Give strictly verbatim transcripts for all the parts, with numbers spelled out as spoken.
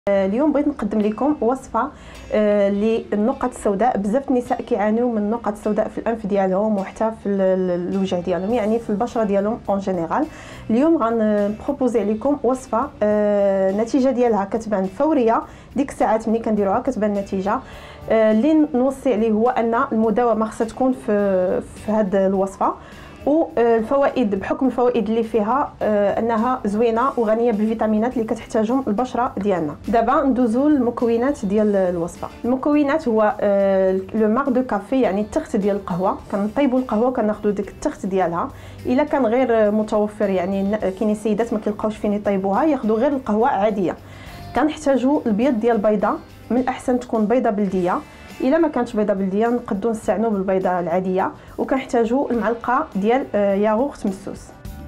اليوم بغيت نقدم لكم وصفه للنقط السوداء. بزاف النساء كيعانيو من النقط السوداء في الانف ديالهم وحتى في الوجه ديالهم، يعني في البشره ديالهم اون جينيرال. اليوم غنبروبوزي لكم وصفه النتيجه ديالها كتبان فوريه، ديك الساعات ملي كنديروها كتبان النتيجه. اللي نوصي عليه هو ان المداومه خاصها تكون في في هذه الوصفه، والفوائد بحكم الفوائد اللي فيها انها زوينه وغنيه بالفيتامينات اللي كتحتاجهم البشره ديالنا. دابا ندوزو للمكونات ديال الوصفه. المكونات هو لو ماغ دو كافي، يعني التخت ديال القهوه. كنطيبوا القهوه وكناخذوا ديك التخت ديالها. الا كان غير متوفر، يعني كاينين سيدات ما كيلقاوش فين يطيبوها، ياخذوا غير القهوه عاديه. كنحتاجوا البيض ديال البيضه، من الاحسن تكون بيضه بلديه. الا ما كانتش بيضه بلديه نقدروا نستعنوا بالبيضه العاديه. وكنحتاجوا المعلقه ديال ياغورت مسوس.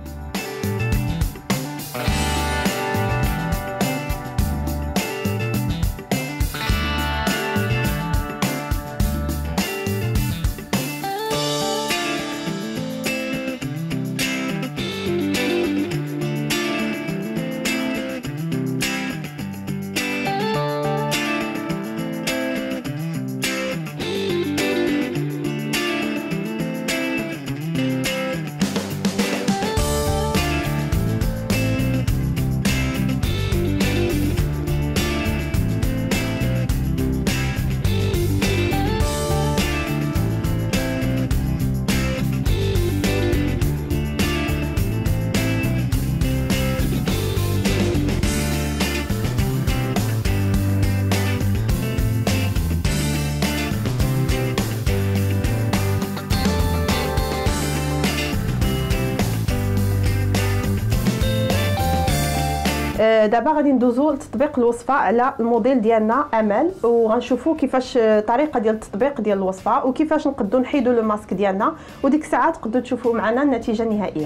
دابا غادي ندوزو لتطبيق الوصفه على الموديل ديالنا امل، وغنشوفوا كيفاش الطريقه ديال التطبيق ديال الوصفه وكيفاش نقدروا نحيدوا لو ماسك ديالنا، وديك الساعه تقدروا تشوفوا معنا النتيجه النهائيه.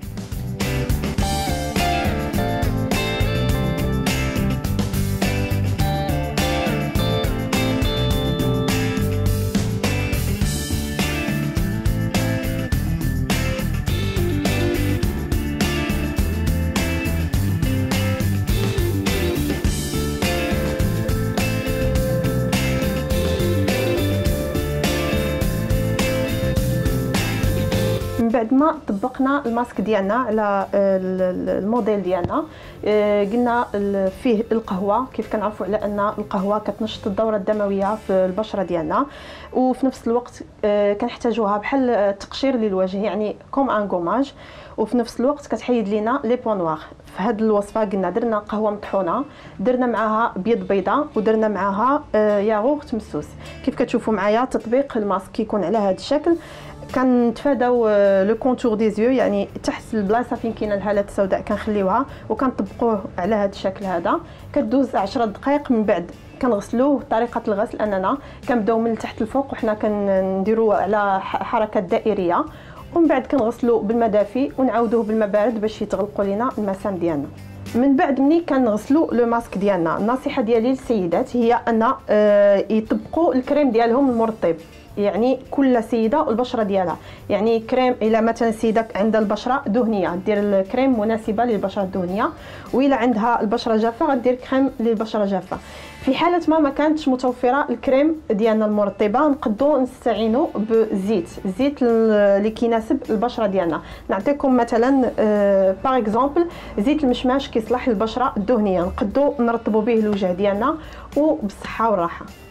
من بعد ما طبقنا الماسك ديالنا على الموديل ديالنا، قلنا فيه القهوه. كيف كنعرفوا على ان القهوه كتنشط الدوره الدمويه في البشره ديالنا، وفي نفس الوقت كنحتاجوها بحال تقشير للوجه، يعني كوم ان غوماج، وفي نفس الوقت كتحيد لينا لي بوين نوار. في هذه الوصفه قلنا درنا قهوه مطحونه، درنا معاها بيض بيضه، ودرنا معاها ياغورت مسوس. كيف كتشوفوا معايا تطبيق الماسك كيكون على هذا الشكل. كنتفاداو لو كونتور دي زيو، يعني تحت البلاصه فين كاينه الهالات السوداء كنخليوها وكنطبقوه على هذا الشكل هذا. كدوز عشرة دقائق، من بعد كنغسلوه. طريقه الغسل اننا كنبداو من تحت الفوق وحنا كنديروه على حركه دائريه، ومن بعد كنغسلوه بالماء دافي ونعاودوه بالماء بارد باش يتغلقوا لينا المسام ديالنا. من بعد ملي كنغسلوا لو ماسك ديالنا، النصيحه ديالي للسيدات هي ان يطبقوا الكريم ديالهم المرطب، يعني كل سيده والبشره ديالها. يعني كريم، الا مثلا سيده عندها البشره دهنيه دير الكريم مناسبه للبشره الدهنيه، والا عندها البشره جافه غدير كريم للبشره جافه. في حاله ما ما كانتش متوفره الكريم ديالنا المرطبه، نقدروا نستعينوا بزيت زيت اللي كيناسب البشره ديالنا. نعطيكم مثلا باغ اكزومبل زيت المشماش كيصلح للبشره الدهنيه، نقدروا نرطبوا به الوجه ديالنا وبالصحه والراحه.